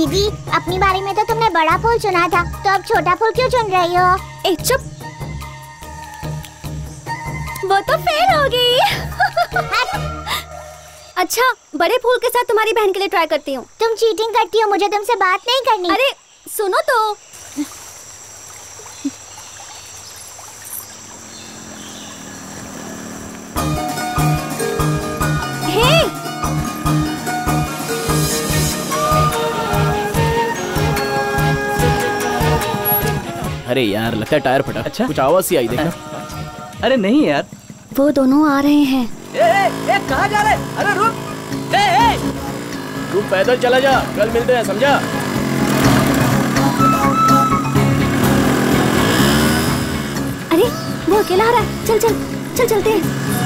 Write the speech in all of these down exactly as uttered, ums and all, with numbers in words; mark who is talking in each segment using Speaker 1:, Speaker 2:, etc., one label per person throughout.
Speaker 1: दीदी, अपनी बारी में तो तुमने बड़ा फूल चुना था, तो अब छोटा फूल क्यों चुन रही हो?
Speaker 2: ए चुप, वो तो फेल हो गई। अच्छा, बड़े फूल के साथ तुम्हारी बहन के लिए ट्राई करती हूँ।
Speaker 1: तुम चीटिंग करती हो, मुझे तुमसे बात नहीं करनी।
Speaker 2: अरे सुनो तो। हे!
Speaker 3: अरे यार, लगता है टायर फटा। अच्छा, कुछ आवाज सी आई, देखना।
Speaker 4: अरे नहीं यार,
Speaker 2: वो दोनों आ रहे हैं।
Speaker 4: ए, ए, ए, कहाँ जा रहे? अरे रुक, ए, ए।
Speaker 3: तू पैदल चला जा, कल मिलते हैं, समझा?
Speaker 2: अरे वो अकेला आ रहा है, चल चल चल चलते हैं।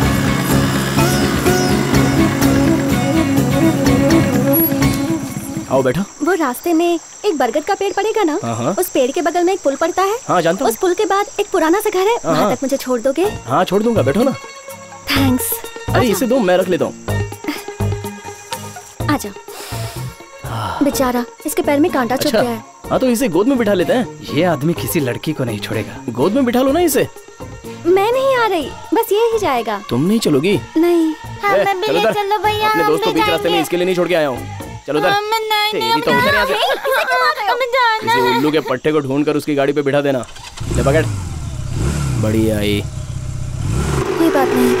Speaker 3: आओ बैठो।
Speaker 2: वो रास्ते में एक बरगद का पेड़ पड़ेगा ना,
Speaker 3: हाँ।
Speaker 2: उस पेड़ के बगल में एक पुल पड़ता है।
Speaker 3: हाँ जानता हूँ।
Speaker 2: उस पुल के बाद एक पुराना सा घर है, वहाँ तक मुझे छोड़ दोगे?
Speaker 3: हाँ छोड़ दूंगा, बैठो ना।
Speaker 2: थैंक्स।
Speaker 3: अरे इसे दो, मैं रख लेता हूँ।
Speaker 2: आजा। बेचारा, इसके पैर में कांटा चुभ गया है।
Speaker 3: हाँ तो इसे गोद में बिठा लेते हैं।
Speaker 4: ये आदमी किसी लड़की को नहीं छोड़ेगा।
Speaker 3: गोद में बिठा लो ना इसे।
Speaker 2: मैं नहीं आ रही, बस ये ही जाएगा।
Speaker 3: तुम नहीं चलोगी?
Speaker 2: नहीं।
Speaker 1: हमें भी ले चलो भैया,
Speaker 3: अपने दोस्त को बीच रास्ते में इसके लिए नहीं छोड़ के आया हूँ। चलो उधर। तेरी तो उधर यहाँ से। किसी उल्लू के पट्टे को ढूंढ कर उसकी गाड़ी पे बिठा देना। ले पकड़। बढ़िया आई।
Speaker 2: कोई बात नहीं।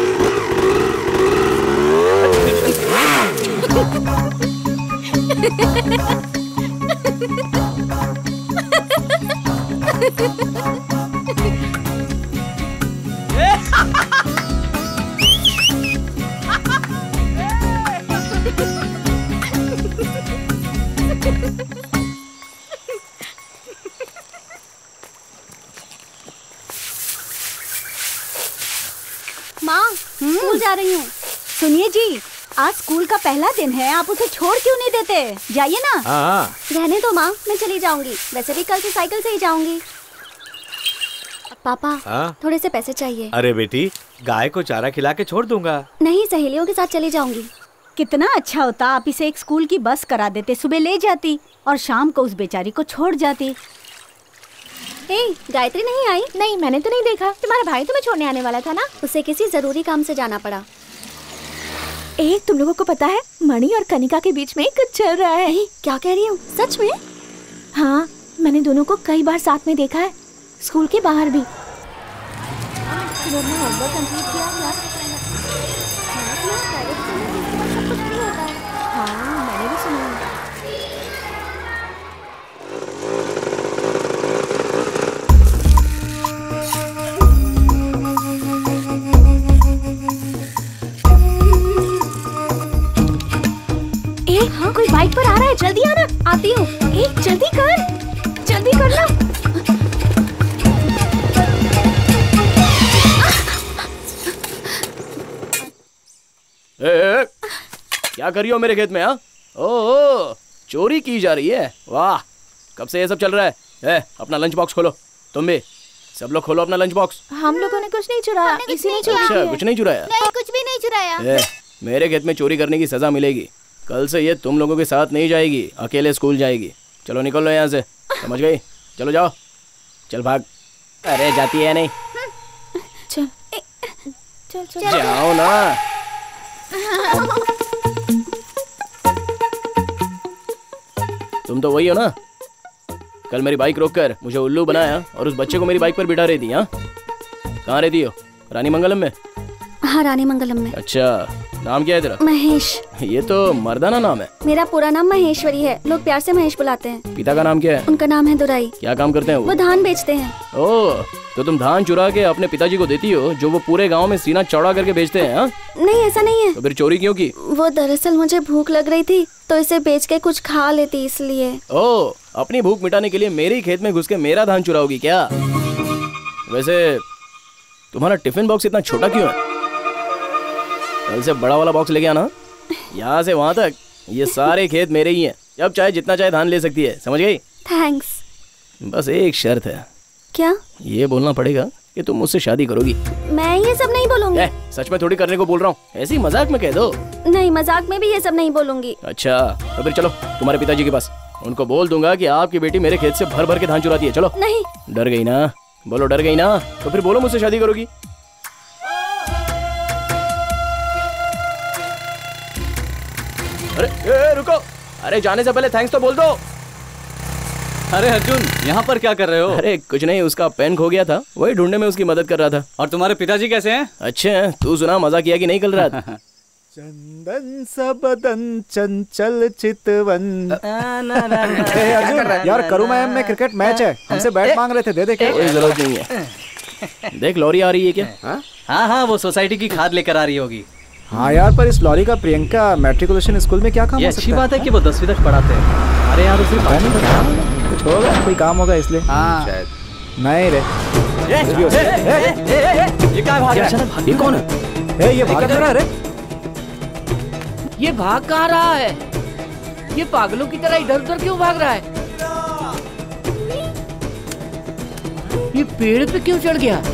Speaker 2: माँ, स्कूल जा रही हूँ।
Speaker 5: सुनिए जी, आज स्कूल का पहला दिन है, आप उसे छोड़ क्यों नहीं देते? जाइए ना।
Speaker 4: हाँ।
Speaker 2: रहने दो माँ, मैं चली जाऊंगी। वैसे भी कल से साइकिल से ही जाऊंगी। पापा,
Speaker 6: हाँ?
Speaker 2: थोड़े से पैसे चाहिए।
Speaker 6: अरे बेटी, गाय को चारा खिला के छोड़ दूंगा।
Speaker 2: नहीं, सहेलियों के साथ चली जाऊंगी।
Speaker 5: कितना अच्छा होता आप इसे एक स्कूल की बस करा देते, सुबह ले जाती और शाम को उस बेचारी को छोड़ जाती।
Speaker 2: ए, गायत्री नहीं आई?
Speaker 7: नहीं, मैंने तो नहीं देखा। तुम्हारा भाई तुम्हें छोड़ने आने वाला था ना?
Speaker 2: उसे किसी जरूरी काम से जाना पड़ा।
Speaker 7: ए, तुम लोगों को पता है मणि और कनिका के बीच में कुछ चल रहा है।
Speaker 2: ए, क्या कह रही हूँ? सच में?
Speaker 7: हाँ, मैंने दोनों को कई बार साथ में देखा है, स्कूल के बाहर भी। हाँ, मैंने भी सुना। ए, हाँ, कोई बाइक पर आ रहा है, जल्दी आना।
Speaker 2: आती हूँ।
Speaker 7: ए, जल्दी कर, जल्दी कर ना।
Speaker 3: ए, ए, क्या कर रही हो मेरे खेत में? हाँ, ओह, चोरी की जा रही है। वाह, कब से ये सब चल रहा है? ए, अपना लंच बॉक्स खोलो। तुम भी, सब लोग खोलो अपना लंच बॉक्स।
Speaker 7: हम लोगों ने कुछ नहीं चुराया, इसी ने चोरी
Speaker 3: अच्छा,
Speaker 7: की है।
Speaker 3: कुछ नहीं चुराया?
Speaker 1: नहीं, कुछ भी नहीं चुराया।
Speaker 3: ए, मेरे खेत में चोरी करने की सजा मिलेगी। कल से ये तुम लोगों के साथ नहीं जाएगी, अकेले स्कूल जाएगी। चलो निकल लो यहाँ से, समझ गई? चलो जाओ, चल भाग। अरे जाती है नहीं?
Speaker 7: चल चल चल
Speaker 3: जाओ ना। तुम तो वही हो ना, कल मेरी बाइक रोककर मुझे उल्लू बनाया और उस बच्चे को मेरी बाइक पर बिठा रही थी। हाँ, कहाँ रहती हो? रानी मंगलम में?
Speaker 2: हाँ, रानी मंगलम में।
Speaker 3: अच्छा, नाम क्या है तेरा?
Speaker 2: महेश।
Speaker 3: ये तो मर्दाना नाम है।
Speaker 2: मेरा पूरा नाम महेश्वरी है, लोग प्यार से महेश बुलाते हैं।
Speaker 3: पिता का नाम क्या है?
Speaker 2: उनका नाम है दुराई।
Speaker 3: क्या काम करते हैं वो?
Speaker 2: वो धान बेचते हैं।
Speaker 3: ओह, तो तुम धान चुरा के अपने पिताजी को देती हो, जो वो पूरे गांव में सीना चौड़ा करके बेचते हैं? हाँ?
Speaker 2: नहीं, ऐसा नहीं है।
Speaker 3: तो फिर चोरी क्यों की?
Speaker 2: वो दरअसल मुझे भूख लग रही थी, तो इसे बेच के कुछ खा लेती, इसलिए।
Speaker 3: ओह, अपनी भूख मिटाने के लिए मेरे ही खेत में घुस के मेरा धान चुराओगी क्या? वैसे तुम्हारा टिफिन बॉक्स इतना छोटा क्यों है? कल से बड़ा वाला बॉक्स लेके आना। यहाँ से वहाँ तक ये सारे खेत मेरे ही हैं। जब चाहे जितना चाहे धान ले सकती है, समझ गई?
Speaker 2: थैंक्स।
Speaker 3: बस एक शर्त है।
Speaker 2: क्या?
Speaker 3: ये बोलना पड़ेगा कि तुम मुझसे शादी करोगी।
Speaker 2: मैं ये सब नहीं बोलूंगी।
Speaker 3: ए, सच में थोड़ी करने को बोल रहा हूँ, ऐसी मजाक में कह दो।
Speaker 2: नहीं, मजाक में भी ये सब नहीं बोलूंगी।
Speaker 3: अच्छा, तो फिर चलो तुम्हारे पिताजी के पास। उनको बोल दूंगा कि आपकी बेटी मेरे खेत से भर भर के धान चुराती है। चलो।
Speaker 2: नहीं।
Speaker 3: डर गई ना? बोलो डर गई ना? तो फिर बोलो मुझसे शादी करोगी। अरे ए, रुको। अरे जाने से पहले थैंक्स तो बोल दो।
Speaker 8: अरे अर्जुन, यहाँ पर क्या कर रहे हो?
Speaker 3: अरे कुछ नहीं, उसका पेन खो गया था, वही ढूंढने में उसकी मदद कर रहा था।
Speaker 8: और तुम्हारे पिताजी कैसे हैं?
Speaker 3: अच्छे हैं। तू सुना, मजा किया कि नहीं कल रात?
Speaker 9: चंदन सबदन चंचल चितवन। अर्जुन यार, करूमा में क्रिकेट मैच है, हमसे बैट मांग रहे थे, दे दे। क्या
Speaker 3: कोई जरूरत नहीं है। देख लॉरी आ रही है क्या?
Speaker 8: हाँ हाँ, वो सोसाइटी की खाद लेकर आ रही होगी।
Speaker 9: हाँ यार, पर इस लॉरी का प्रियंका मैट्रिकुलेशन स्कूल में क्या काम
Speaker 8: ये
Speaker 9: हो
Speaker 8: अच्छी
Speaker 9: सकता
Speaker 8: बात है कि वो दसवीं तक पढ़ाते हैं। अरे यार, उसे
Speaker 9: कुछ होगा, कोई काम होगा इसलिए।
Speaker 8: हाँ
Speaker 9: नहीं रे, कुछ भी हो सकता है।
Speaker 8: ये क्या भाग रहा है?
Speaker 3: ये कौन है?
Speaker 9: ए, ये भाग रहा है रे।
Speaker 4: ये भाग कहाँ रहा है? ये पागलों की तरह इधर उधर क्यों भाग रहा है? ये पेड़ पे क्यों चढ़ गया?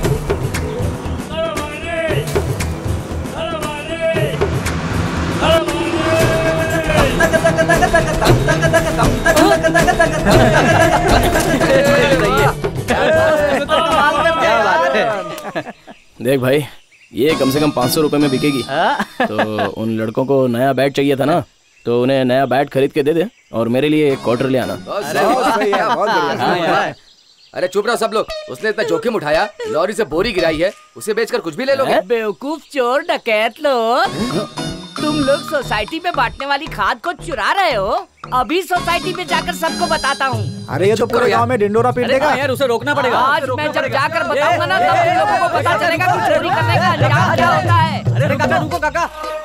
Speaker 3: देख भाई, ये कम से कम पाँच सौ रुपए में बिकेगी। तो उन लड़कों को नया बैट चाहिए था ना, तो उन्हें नया बैट खरीद के दे दे और मेरे लिए एक क्वार्टर ले आना।
Speaker 10: अरे चुप रहो सब लोग। उसने इतना जोखिम उठाया, लॉरी से बोरी गिराई है, उसे बेचकर कुछ भी ले लोगे?
Speaker 4: बेवकूफ चोर डकैत लोग, तुम लोग सोसाइटी में बांटने वाली खाद को चुरा रहे हो। अभी सोसाइटी में जाकर सबको बताता हूँ।
Speaker 9: अरे ये तो पूरे गांव में डिंडोरा पीट देगा
Speaker 8: यार, उसे रोकना पड़ेगा।
Speaker 4: आज मैं जब जाकर बताऊंगा ना, तब तुम लोगों को पता चलेगा कि चोरी करने का अंजाम क्या होता है।
Speaker 8: अरे काका, रुको काका।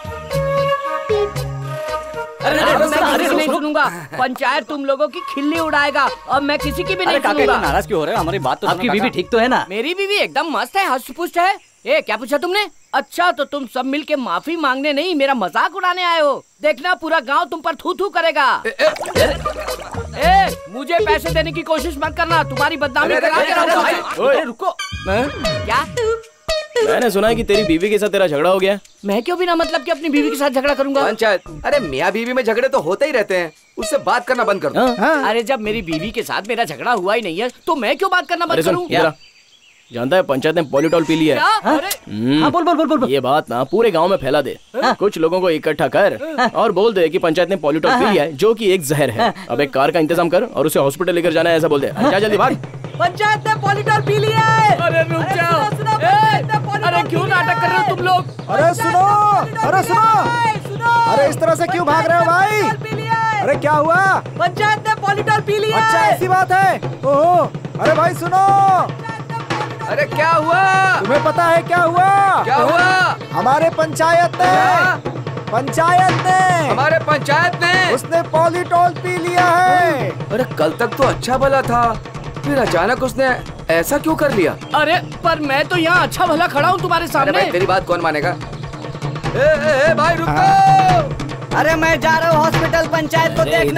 Speaker 4: अरे मैं किसी नहीं सुनूंगा। पंचायत तुम लोगों की खिल्ली उड़ाएगा और मैं किसी की भी नहीं सुनूंगा।
Speaker 8: नाराज क्यों हो रहे हो? हमारी बात तो
Speaker 4: आपकी बीवी ठीक तो है ना? मेरी बीवी एकदम मस्त है, हष्ट-पुष्ट है। ए, क्या पूछा तुमने? अच्छा, तो तुम सब मिलके माफी मांगने नहीं, मेरा मजाक उड़ाने आए हो। देखना पूरा गांव तुम पर थू थू करेगा। ए, ए, ए, ए, मुझे पैसे देने की कोशिश मत करना, तुम्हारी बदनामी करा के रहूंगा।
Speaker 3: ओए,
Speaker 4: रुको। क्या?
Speaker 3: मैंने सुना है कि तेरी बीवी के साथ तेरा झगड़ा हो गया।
Speaker 4: मैं क्यों बिना मतलब कि अपनी बीवी के साथ झगड़ा करूंगा?
Speaker 10: पंचायत, अरे मियाँ बीवी में झगड़े तो होते ही रहते हैं, उससे बात करना बंद कर दो।
Speaker 4: अरे जब मेरी बीवी के साथ मेरा झगड़ा हुआ ही नहीं है, तो मैं क्यों बात करना बंद करूं?
Speaker 3: जानता है, पंचायत ने पॉलीटॉल पी लिया है।
Speaker 4: हाँ,
Speaker 8: बोल बोल बोल बोल।
Speaker 3: ये बात ना पूरे गांव में फैला दे। कुछ लोगों को इकट्ठा कर और बोल दे कि पंचायत ने पॉलीटॉल पी लिया है, जो कि एक जहर है। अब एक कार का इंतजाम कर और उसे हॉस्पिटल लेकर जाना है, ऐसा बोल दे। जा जल्दी भाग।
Speaker 4: पंचायत ने पॉलीटॉल पी लिया है। अरे रुक जाओ। अरे क्यों नाटक कर रहे हो तुम लोग?
Speaker 9: अरे सुनो, अरे सुनो, अरे इस तरह से क्यों भाग रहे हो भाई? अरे क्या हुआ?
Speaker 4: पंचायत ने पॉलीटॉल पी लिया।
Speaker 9: अच्छा ऐसी बात है? ओहो, अरे भाई सुनो।
Speaker 10: अरे क्या हुआ?
Speaker 9: तुम्हें पता है क्या हुआ?
Speaker 10: क्या हुआ?
Speaker 9: हमारे पंचायत ने पंचायत ने
Speaker 10: हमारे पंचायत ने
Speaker 9: उसने पॉलीटॉल पी लिया है।
Speaker 10: अरे कल तक तो अच्छा भला था, फिर अचानक उसने ऐसा क्यों कर लिया?
Speaker 4: अरे पर मैं तो यहाँ अच्छा भला खड़ा हूँ तुम्हारे सामने।
Speaker 10: अरे भाई तेरी बात कौन मानेगा? ए, ए, ए, भाई रुको।
Speaker 4: अरे मैं जा रहा हूँ हॉस्पिटल पंचायत को देखने।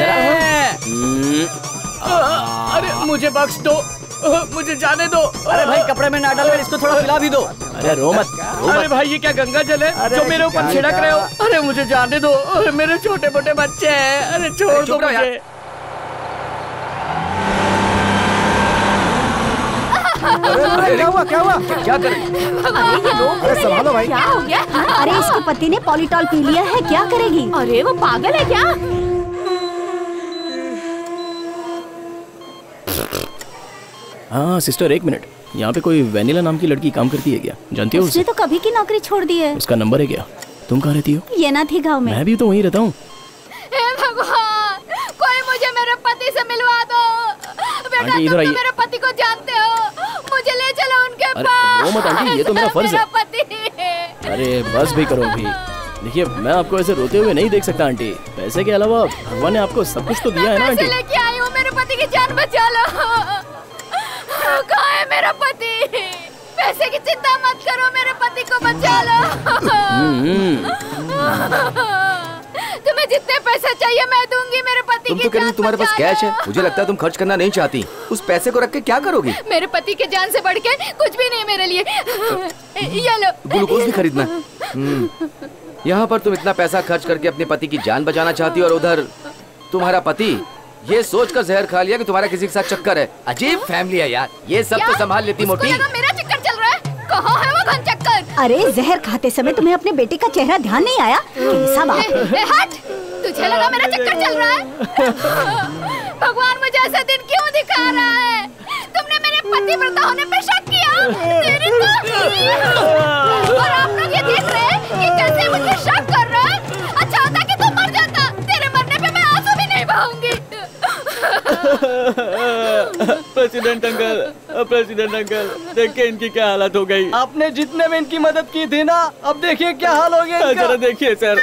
Speaker 4: अरे मुझे बख्श दो, मुझे जाने दो।
Speaker 8: अरे भाई कपड़े में ना डालो, इसको थोड़ा पिला भी दो।
Speaker 3: अरे रो मत।
Speaker 4: अरे भाई ये क्या गंगा जल है जो मेरे ऊपर छिड़क रहे हो? अरे मुझे जाने दो, अरे मेरे छोटे मोटे बच्चे हैं। अरे छोड़ दो मुझे।
Speaker 9: अरे क्या हुआ, क्या हुआ?
Speaker 10: क्या कर रही?
Speaker 9: अरे संभालो भाई।
Speaker 7: क्या हो गया?
Speaker 5: अरे इसके पति ने पॉलीटॉल पी लिया है, क्या करेगी?
Speaker 7: अरे वो पागल है क्या?
Speaker 3: हाँ सिस्टर, एक मिनट। यहाँ पे कोई वेनिला नाम की लड़की काम करती है क्या? जानती हो
Speaker 5: उसने तो कभी की नौकरी छोड़ दी है।
Speaker 3: उसका नंबर है क्या? तुम कहाँ रहती हो?
Speaker 5: ये ना थी गाँव में।
Speaker 3: मैं भी तो वहीं रहता हूँ।
Speaker 7: हे भगवान, कोई मुझे मेरे पति से मिलवा दो। बेटा तुम तो मेरे पति को जानते हो, मुझे ले चलो उनके पास।
Speaker 3: वो मत आंटी, ये तो मेरा फर्ज है।
Speaker 7: पति।
Speaker 3: अरे बस भी करो अभी। देखिए मैं आपको ऐसे रोते हुए नहीं देख सकता आंटी। पैसे के अलावा भगवान ने आपको सब कुछ तो दिया है ना आंटी।
Speaker 7: लेके आई हूँ, मेरे पति की जान बचा लो। कहाँ है मेरा पति? पैसे की चिंता मत करो, मेरे पति को बचा लो। तुम्हें जितने पैसे चाहिए मैं दूंगी, मेरे पति
Speaker 10: तुम
Speaker 7: की
Speaker 10: तो कह रही हो तुम्हारे पास कैश है। मुझे लगता है तुम खर्च करना नहीं चाहती। उस पैसे को रख के क्या करोगी?
Speaker 7: मेरे पति के जान से बढ़ के कुछ भी नहीं मेरे लिए। ये लो।
Speaker 10: ग्लूकोज भी खरीदना। यहाँ पर तुम इतना पैसा खर्च करके अपने पति की जान बचाना चाहती हो और उधर तुम्हारा पति ये सोच कर जहर खा लिया कि तुम्हारा किसी के साथ चक्कर है। अजीब फैमिली है यार, ये सब तो संभाल लेती मोटी।
Speaker 7: मेरा चक्कर चल रहा है, कहाँ है वो घन चक्कर?
Speaker 5: अरे जहर खाते समय तुम्हें अपने बेटे का चेहरा ध्यान नहीं आया? कैसा बाप है?
Speaker 7: हट, तुझे लगा मेरा चक्कर चल रहा है? भगवान मुझे ऐसा दिन क्यों दिखा रहा है? तुमने मेरे पतिव्रता होने पे शक किया। तेरी तो और आप लोग ये देख रहे हैं कि कैसे मुझे शक कर रहा है। अच्छा होता कि तुम मर जाता, तेरे मरने पे मैं आंसू भी नहीं बहाऊंगी।
Speaker 8: प्रेसिडेंट अंकल, प्रेसिडेंट अंकल, देखिए इनकी क्या हालत हो गई।
Speaker 4: आपने जितने में इनकी मदद की थी ना, अब देखिए क्या हाल हो गया इनका।
Speaker 8: जरा देखिए सर।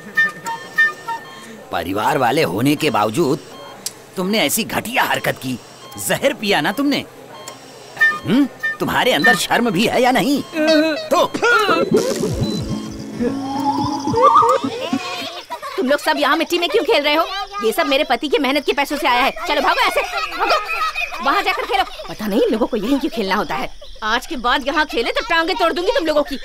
Speaker 11: परिवार वाले होने के बावजूद तुमने ऐसी घटिया हरकत की, जहर पिया ना तुमने। हम्म, तुम्हारे अंदर शर्म भी है या नहीं? तो
Speaker 2: तुम लोग सब यहाँ मिट्टी में क्यों खेल रहे हो? ये सब मेरे पति के मेहनत के पैसों से आया है। चलो भागो ऐसे, भागो वहाँ जाकर खेलो। पता नहीं लोगों को यहीं क्यों खेलना होता है। आज के बाद यहाँ खेले तो टांगे तोड़ दूंगी तुम लोगों की।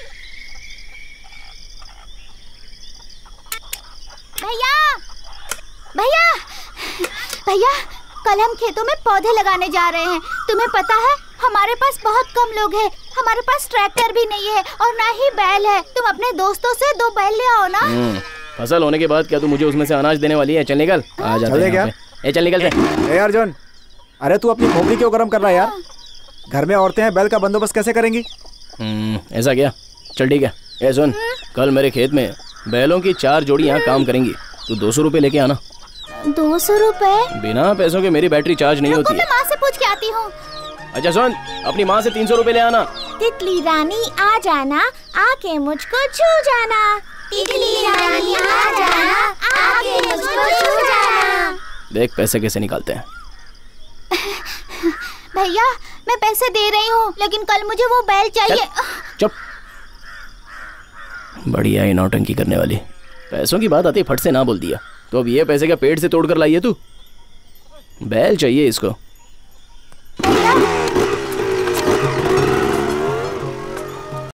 Speaker 1: भैया भैया भैया, कल हम खेतों में पौधे लगाने जा रहे हैं। तुम्हें पता है हमारे पास बहुत कम लोग हैं, हमारे पास ट्रैक्टर भी नहीं है और ना ही बैल है। तुम अपने दोस्तों से दो बैल ले आओ ना।
Speaker 3: फसल होने के बाद क्या तू मुझे उसमें से अनाज देने वाली है? चल निकल। आ जा
Speaker 9: क्या?
Speaker 3: ए चल निकल से।
Speaker 9: ए अर्जुन, अरे तू अपनी खोपड़ी क्यों गर्म कर रहा है यार? घर में औरतें हैं, बैल का बंदोबस्त कैसे करेंगी?
Speaker 3: ऐसा क्या? चल ठीक है। ए सुन, कल मेरे खेत में बैलों की चार जोड़ी यहाँ काम करेंगी। तू दो सौ रूपए लेके आना।
Speaker 1: दो सौ रूपए?
Speaker 3: बिना पैसों के मेरी बैटरी चार्ज नहीं होती है।
Speaker 1: मैं माँ से पूछ के आती हूँ।
Speaker 3: अच्छा सुन, अपनी माँ से तीन सौ रूपए ले आना।
Speaker 1: तितली रानी आ जाना, आके मुझको छू जाना। तितली रानी आ जाना, आके मुझको छू जाना।
Speaker 3: देख पैसे कैसे निकालते हैं।
Speaker 1: भैया मैं पैसे दे रही हूँ, लेकिन कल मुझे वो बैल चाहिए।
Speaker 3: चुप। बढ़िया ही नौटंकी करने वाली। पैसों की बात आती फट से ना बोल दिया। तो अब ये पैसे क्या पेट से तोड़ कर लाई है तू? बैल चाहिए इसको।